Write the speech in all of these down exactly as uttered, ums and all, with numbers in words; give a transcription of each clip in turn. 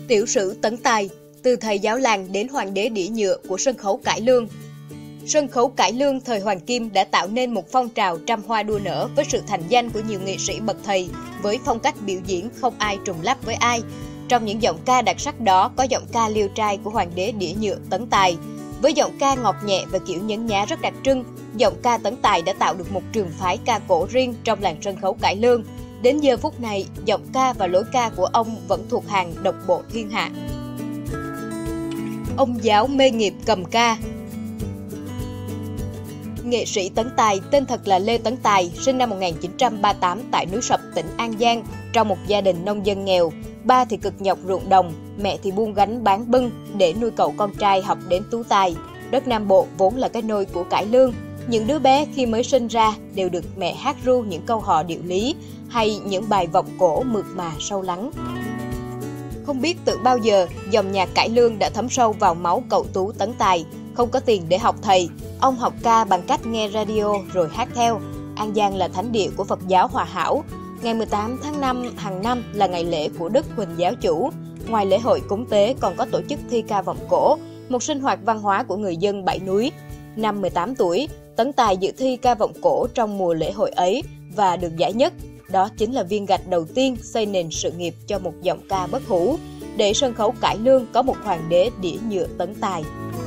Tiểu sử Tấn Tài, từ thầy giáo làng đến hoàng đế đĩa nhựa của sân khấu cải lương. Sân khấu cải lương thời Hoàng Kim đã tạo nên một phong trào trăm hoa đua nở với sự thành danh của nhiều nghệ sĩ bậc thầy, với phong cách biểu diễn không ai trùng lắp với ai. Trong những giọng ca đặc sắc đó có giọng ca liêu trai của hoàng đế đĩa nhựa Tấn Tài. Với giọng ca ngọt nhẹ và kiểu nhấn nhá rất đặc trưng, giọng ca Tấn Tài đã tạo được một trường phái ca cổ riêng trong làng sân khấu cải lương. Đến giờ phút này, giọng ca và lối ca của ông vẫn thuộc hàng độc bộ thiên hạ. Ông giáo mê nghiệp cầm ca. Nghệ sĩ Tấn Tài tên thật là Lê Tấn Tài, sinh năm một nghìn chín trăm ba mươi tám tại núi Sập, tỉnh An Giang, trong một gia đình nông dân nghèo. Ba thì cực nhọc ruộng đồng, mẹ thì buôn gánh bán bưng để nuôi cậu con trai học đến tú tài. Đất Nam Bộ vốn là cái nôi của cải lương. Những đứa bé khi mới sinh ra đều được mẹ hát ru những câu hò điệu lý hay những bài vọng cổ mượt mà sâu lắng. Không biết từ bao giờ, dòng nhạc cải lương đã thấm sâu vào máu cậu tú Tấn Tài. Không có tiền để học thầy, ông học ca bằng cách nghe radio rồi hát theo. An Giang là thánh địa của Phật giáo Hòa Hảo. Ngày mười tám tháng năm hàng năm là ngày lễ của Đức Huỳnh Giáo Chủ. Ngoài lễ hội cúng tế còn có tổ chức thi ca vọng cổ, một sinh hoạt văn hóa của người dân Bảy Núi. Năm mười tám tuổi, Tấn Tài dự thi ca vọng cổ trong mùa lễ hội ấy và được giải nhất. Đó chính là viên gạch đầu tiên xây nền sự nghiệp cho một giọng ca bất hủ, để sân khấu cải lương có một hoàng đế đĩa nhựa Tấn Tài.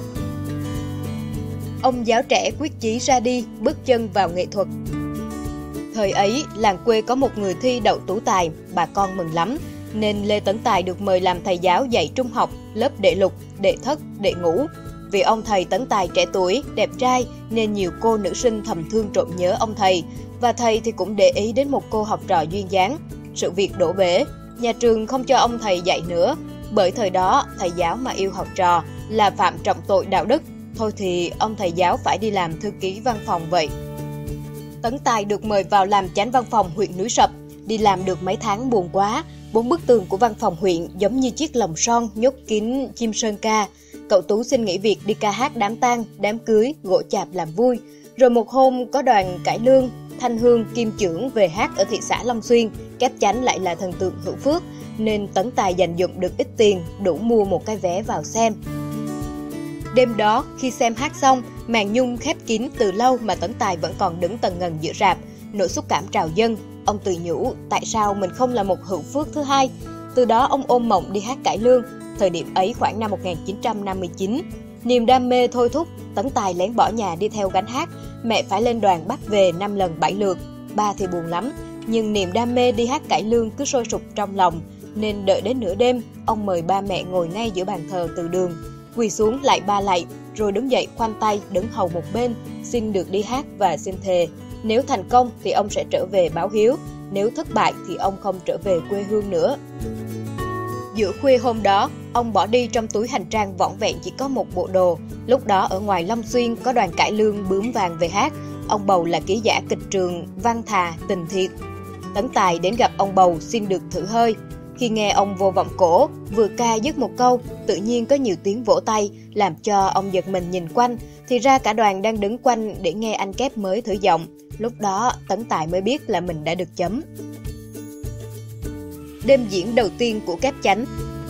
Ông giáo trẻ quyết chí ra đi, bước chân vào nghệ thuật. Thời ấy, làng quê có một người thi đậu tú tài, bà con mừng lắm, nên Lê Tấn Tài được mời làm thầy giáo dạy trung học, lớp đệ lục, đệ thất, đệ ngũ. Vì ông thầy Tấn Tài trẻ tuổi, đẹp trai nên nhiều cô nữ sinh thầm thương trộm nhớ ông thầy, và thầy thì cũng để ý đến một cô học trò duyên dáng. Sự việc đổ bể, nhà trường không cho ông thầy dạy nữa, bởi thời đó thầy giáo mà yêu học trò là phạm trọng tội đạo đức. Thôi thì ông thầy giáo phải đi làm thư ký văn phòng vậy. Tấn Tài được mời vào làm chánh văn phòng huyện Núi Sập. Đi làm được mấy tháng buồn quá, bốn bức tường của văn phòng huyện giống như chiếc lồng son nhốt kín chim sơn ca. Cậu tú xin nghỉ việc đi ca hát đám tang, đám cưới, gỗ chạp làm vui. Rồi một hôm có đoàn cải lương, Thanh Hương, Kim Chưởng về hát ở thị xã Long Xuyên, Kép Chánh lại là thần tượng hữu phước, nên Tấn Tài dành dụm được ít tiền đủ mua một cái vé vào xem. Đêm đó, khi xem hát xong, màn nhung khép kín từ lâu mà Tấn Tài vẫn còn đứng tần ngần giữa rạp. Nỗi xúc cảm trào dâng, ông tự nhủ tại sao mình không là một hữu phước thứ hai. Từ đó ông ôm mộng đi hát cải lương. Thời điểm ấy khoảng năm một nghìn chín trăm năm mươi chín, niềm đam mê thôi thúc, Tấn Tài lén bỏ nhà đi theo gánh hát. Mẹ phải lên đoàn bắt về năm lần bảy lượt. Ba thì buồn lắm, nhưng niềm đam mê đi hát cải lương cứ sôi sục trong lòng, nên đợi đến nửa đêm, ông mời ba mẹ ngồi ngay giữa bàn thờ từ đường, quỳ xuống lạy ba lạy, rồi đứng dậy khoanh tay đứng hầu một bên, xin được đi hát và xin thề. Nếu thành công thì ông sẽ trở về báo hiếu, nếu thất bại thì ông không trở về quê hương nữa. Giữa khuya hôm đó, ông bỏ đi trong túi hành trang vỏn vẹn chỉ có một bộ đồ. Lúc đó ở ngoài Long Xuyên có đoàn cải lương bướm vàng về hát. Ông bầu là ký giả kịch trường Văn Thà, Tình Thiệt. Tấn Tài đến gặp ông bầu xin được thử hơi. Khi nghe ông vô vọng cổ, vừa ca dứt một câu, tự nhiên có nhiều tiếng vỗ tay, làm cho ông giật mình nhìn quanh, thì ra cả đoàn đang đứng quanh để nghe anh kép mới thử giọng. Lúc đó, Tấn Tài mới biết là mình đã được chấm. Đêm diễn đầu tiên của Kép Chánh.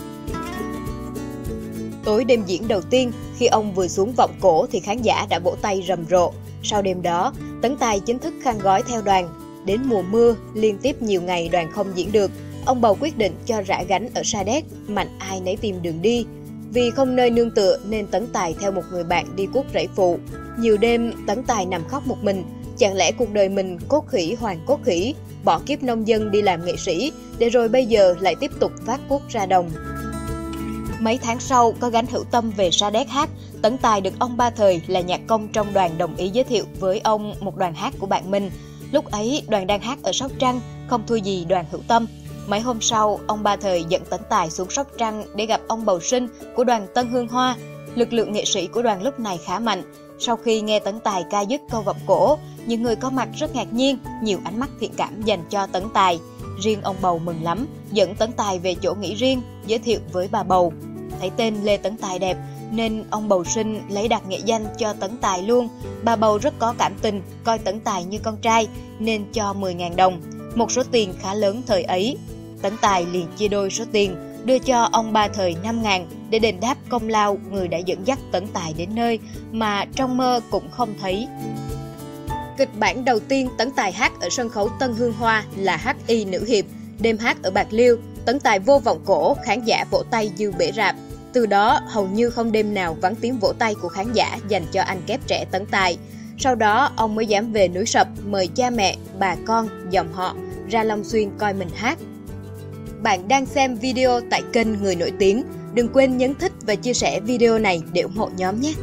Tối đêm diễn đầu tiên, khi ông vừa xuống vọng cổ thì khán giả đã vỗ tay rầm rộ. Sau đêm đó, Tấn Tài chính thức khăn gói theo đoàn. Đến mùa mưa, liên tiếp nhiều ngày đoàn không diễn được, ông bầu quyết định cho rã gánh ở Sa Đéc, mạnh ai nấy tìm đường đi. Vì không nơi nương tựa nên Tấn Tài theo một người bạn đi cuốc rẫy phụ. Nhiều đêm, Tấn Tài nằm khóc một mình. Chẳng lẽ cuộc đời mình cốt khỉ hoàng cốt khỉ, bỏ kiếp nông dân đi làm nghệ sĩ, để rồi bây giờ lại tiếp tục vác cuốc ra đồng. Mấy tháng sau, có gánh Hữu Tâm về Sa Đéc hát, Tấn Tài được ông Ba Thời là nhạc công trong đoàn đồng ý giới thiệu với ông một đoàn hát của bạn mình. Lúc ấy, đoàn đang hát ở Sóc Trăng, không thua gì đoàn Hữu Tâm. Mấy hôm sau, ông Ba Thời dẫn Tấn Tài xuống Sóc Trăng để gặp ông bầu sinh của đoàn Tân Hương Hoa. Lực lượng nghệ sĩ của đoàn lúc này khá mạnh. Sau khi nghe Tấn Tài ca dứt câu vọng cổ, những người có mặt rất ngạc nhiên, nhiều ánh mắt thiện cảm dành cho Tấn Tài. Riêng ông bầu mừng lắm, dẫn Tấn Tài về chỗ nghỉ riêng, giới thiệu với bà bầu. Thấy tên Lê Tấn Tài đẹp, nên ông bầu sinh lấy đặt nghệ danh cho Tấn Tài luôn. Bà bầu rất có cảm tình, coi Tấn Tài như con trai, nên cho mười nghìn đồng, một số tiền khá lớn thời ấy. Tấn Tài liền chia đôi số tiền, đưa cho ông Ba Thời năm ngàn để đền đáp công lao người đã dẫn dắt Tấn Tài đến nơi mà trong mơ cũng không thấy. Kịch bản đầu tiên Tấn Tài hát ở sân khấu Tân Hương Hoa là hắc y nữ hiệp. Đêm hát ở Bạc Liêu, Tấn Tài vô vọng cổ, khán giả vỗ tay như bể rạp. Từ đó, hầu như không đêm nào vắng tiếng vỗ tay của khán giả dành cho anh kép trẻ Tấn Tài. Sau đó, ông mới dám về núi Sập mời cha mẹ, bà con, dòng họ ra Long Xuyên coi mình hát. Bạn đang xem video tại kênh Người Nổi Tiếng. Đừng quên nhấn thích và chia sẻ video này để ủng hộ nhóm nhé!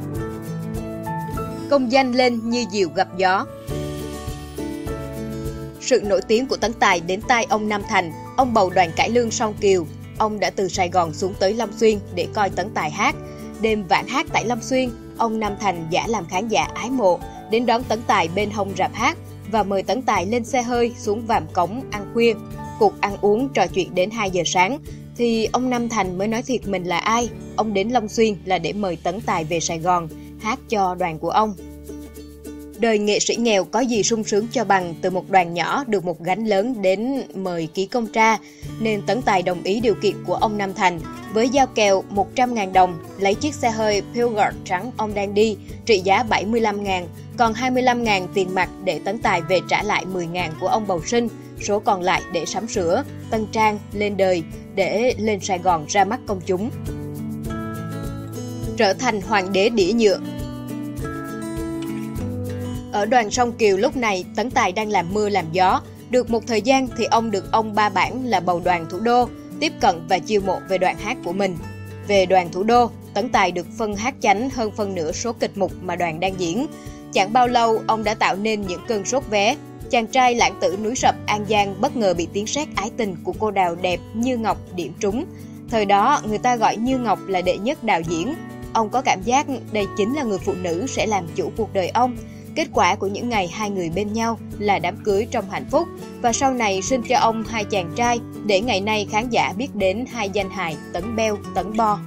Công danh lên như diều gặp gió. Sự nổi tiếng của Tấn Tài đến tai ông Nam Thành, ông bầu đoàn cải lương Song Kiều. Ông đã từ Sài Gòn xuống tới Long Xuyên để coi Tấn Tài hát. Đêm vãn hát tại Long Xuyên, ông Nam Thành giả làm khán giả ái mộ, đến đón Tấn Tài bên hông rạp hát và mời Tấn Tài lên xe hơi xuống Vàm Cống ăn khuya. Cuộc ăn uống trò chuyện đến hai giờ sáng, thì ông Nam Thành mới nói thiệt mình là ai. Ông đến Long Xuyên là để mời Tấn Tài về Sài Gòn, hát cho đoàn của ông. Đời nghệ sĩ nghèo có gì sung sướng cho bằng từ một đoàn nhỏ được một gánh lớn đến mời ký công tra, nên Tấn Tài đồng ý điều kiện của ông Nam Thành với giao kèo một trăm nghìn đồng, lấy chiếc xe hơi Pilgard trắng ông đang đi, trị giá bảy mươi lăm nghìn, còn hai mươi lăm nghìn tiền mặt để Tấn Tài về trả lại mười nghìn của ông bầu sinh, số còn lại để sắm sửa, tân trang, lên đời, để lên Sài Gòn ra mắt công chúng. Trở thành hoàng đế đĩa nhựa. Ở đoàn Song Kiều lúc này, Tấn Tài đang làm mưa làm gió. Được một thời gian thì ông được ông Ba Bản là bầu đoàn thủ đô tiếp cận và chiêu mộ về đoàn hát của mình. Về đoàn thủ đô, Tấn Tài được phân hát chánh hơn phân nửa số kịch mục mà đoàn đang diễn. Chẳng bao lâu, ông đã tạo nên những cơn sốt vé. Chàng trai lãng tử núi Sập An Giang bất ngờ bị tiếng sét ái tình của cô đào đẹp Như Ngọc điểm trúng. Thời đó, người ta gọi Như Ngọc là đệ nhất đào diễn. Ông có cảm giác đây chính là người phụ nữ sẽ làm chủ cuộc đời ông. Kết quả của những ngày hai người bên nhau là đám cưới trong hạnh phúc và sau này sinh cho ông hai chàng trai, để ngày nay khán giả biết đến hai danh hài Tấn Beo, Tấn Bo.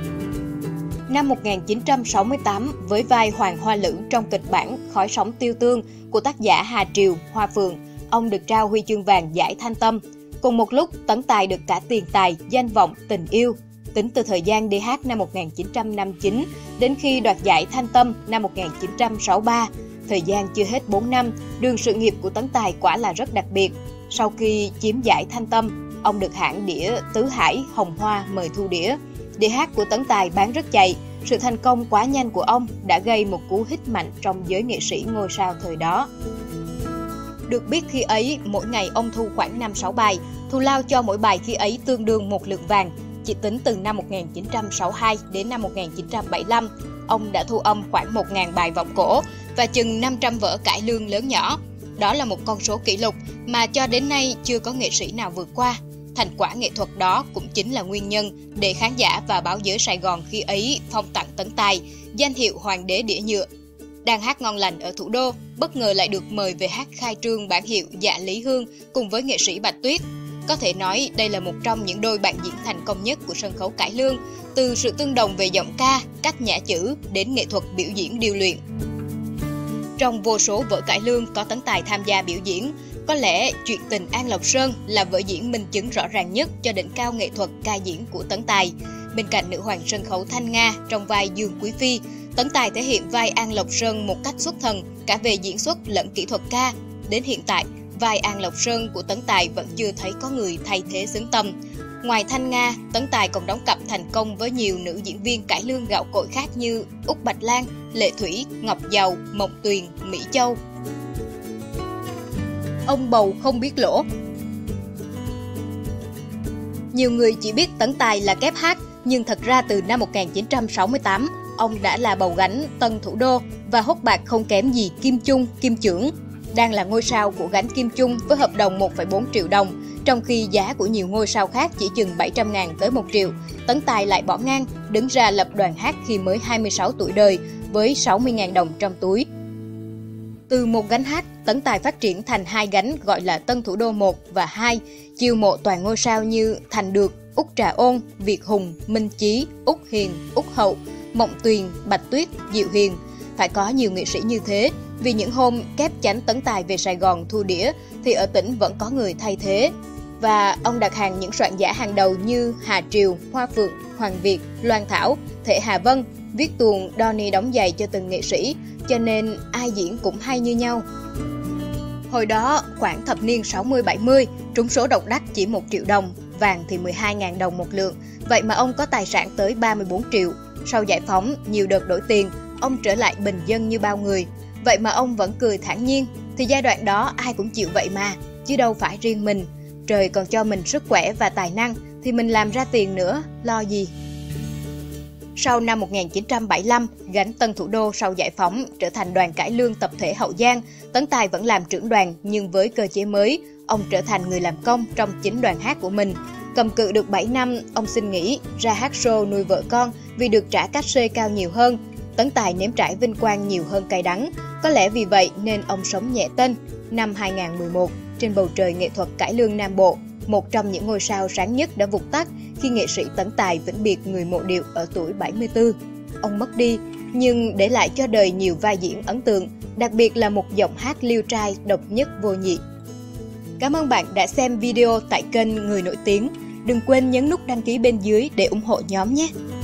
Năm một nghìn chín trăm sáu mươi tám, với vai Hoàng Hoa Lữ trong kịch bản Khói Sóng Tiêu Tương của tác giả Hà Triều, Hoa Phượng, ông được trao huy chương vàng giải Thanh Tâm. Cùng một lúc, Tấn Tài được cả tiền tài, danh vọng, tình yêu. Tính từ thời gian đi hát năm một nghìn chín trăm năm mươi chín đến khi đoạt giải Thanh Tâm năm một nghìn chín trăm sáu mươi ba, thời gian chưa hết bốn năm, đường sự nghiệp của Tấn Tài quả là rất đặc biệt. Sau khi chiếm giải Thanh Tâm, ông được hãng đĩa Tứ Hải, Hồng Hoa mời thu đĩa. Đĩa hát của Tấn Tài bán rất chạy. Sự thành công quá nhanh của ông đã gây một cú hích mạnh trong giới nghệ sĩ ngôi sao thời đó. Được biết khi ấy, mỗi ngày ông thu khoảng năm sáu bài, thù lao cho mỗi bài khi ấy tương đương một lượng vàng. Chỉ tính từ năm một nghìn chín trăm sáu mươi hai đến năm một nghìn chín trăm bảy mươi lăm, ông đã thu âm khoảng một nghìn bài vọng cổ và chừng năm trăm vở cải lương lớn nhỏ. Đó là một con số kỷ lục mà cho đến nay chưa có nghệ sĩ nào vượt qua. Thành quả nghệ thuật đó cũng chính là nguyên nhân để khán giả và báo giới Sài Gòn khi ấy phong tặng Tấn Tài danh hiệu Hoàng đế đĩa nhựa. Đang hát ngon lành ở thủ đô, bất ngờ lại được mời về hát khai trương bản hiệu Dạ Lý Hương cùng với nghệ sĩ Bạch Tuyết. Có thể nói đây là một trong những đôi bạn diễn thành công nhất của sân khấu cải lương, từ sự tương đồng về giọng ca, cách nhả chữ đến nghệ thuật biểu diễn điêu luyện. Trong vô số vở cải lương có Tấn Tài tham gia biểu diễn, có lẽ Chuyện Tình An Lộc Sơn là vở diễn minh chứng rõ ràng nhất cho đỉnh cao nghệ thuật ca diễn của Tấn Tài. Bên cạnh nữ hoàng sân khấu Thanh Nga trong vai Dương Quý Phi, Tấn Tài thể hiện vai An Lộc Sơn một cách xuất thần cả về diễn xuất lẫn kỹ thuật ca. Đến hiện tại, vai An Lộc Sơn của Tấn Tài vẫn chưa thấy có người thay thế xứng tầm. Ngoài Thanh Nga, Tấn Tài còn đóng cặp thành công với nhiều nữ diễn viên cải lương gạo cội khác như Úc Bạch Lan, Lệ Thủy, Ngọc Dầu, Mộng Tuyền, Mỹ Châu. Ông bầu không biết lỗ. Nhiều người chỉ biết Tấn Tài là kép hát, nhưng thật ra từ năm một nghìn chín trăm sáu mươi tám, ông đã là bầu gánh Tân Thủ Đô và hốt bạc không kém gì Kim Chung, Kim Chưởng. Đang là ngôi sao của gánh Kim Chung với hợp đồng một phẩy bốn triệu đồng, trong khi giá của nhiều ngôi sao khác chỉ chừng bảy trăm ngàn tới một triệu. Tấn Tài lại bỏ ngang, đứng ra lập đoàn hát khi mới hai mươi sáu tuổi đời với sáu mươi ngàn đồng trong túi. Từ một gánh hát, Tấn Tài phát triển thành hai gánh gọi là Tân Thủ Đô một và hai, chiêu mộ toàn ngôi sao như Thành Được, Úc Trà Ôn, Việt Hùng, Minh Chí, Úc Hiền, Úc Hậu, Mộng Tuyền, Bạch Tuyết, Diệu Hiền. Phải có nhiều nghệ sĩ như thế, vì những hôm kép chánh Tấn Tài về Sài Gòn thu đĩa thì ở tỉnh vẫn có người thay thế. và ông đặt hàng những soạn giả hàng đầu như Hà Triều, Hoa Phượng, Hoàng Việt, Loan Thảo, Thệ Hà Vân, viết tuồng Donny đóng giày cho từng nghệ sĩ, cho nên ai diễn cũng hay như nhau. Hồi đó, khoảng thập niên sáu mươi bảy mươi, trúng số độc đắc chỉ một triệu đồng, vàng thì mười hai nghìn đồng một lượng, vậy mà ông có tài sản tới ba mươi bốn triệu. Sau giải phóng, nhiều đợt đổi tiền, ông trở lại bình dân như bao người, vậy mà ông vẫn cười thản nhiên, thì giai đoạn đó ai cũng chịu vậy mà, chứ đâu phải riêng mình. Trời còn cho mình sức khỏe và tài năng, thì mình làm ra tiền nữa, lo gì. Sau năm một nghìn chín trăm bảy mươi lăm, gánh Tân Thủ Đô sau giải phóng trở thành đoàn cải lương tập thể Hậu Giang, Tấn Tài vẫn làm trưởng đoàn nhưng với cơ chế mới, ông trở thành người làm công trong chính đoàn hát của mình. Cầm cự được bảy năm, ông xin nghỉ, ra hát show nuôi vợ con vì được trả cát xê cao nhiều hơn. Tấn Tài nếm trải vinh quang nhiều hơn cay đắng, có lẽ vì vậy nên ông sống nhẹ tên. Năm hai nghìn không trăm mười một, trên bầu trời nghệ thuật cải lương Nam Bộ, một trong những ngôi sao sáng nhất đã vụt tắt khi nghệ sĩ Tấn Tài vĩnh biệt người mộ điệu ở tuổi bảy mươi tư. Ông mất đi, nhưng để lại cho đời nhiều vai diễn ấn tượng, đặc biệt là một giọng hát liêu trai độc nhất vô nhị. Cảm ơn bạn đã xem video tại kênh Người Nổi Tiếng. Đừng quên nhấn nút đăng ký bên dưới để ủng hộ nhóm nhé!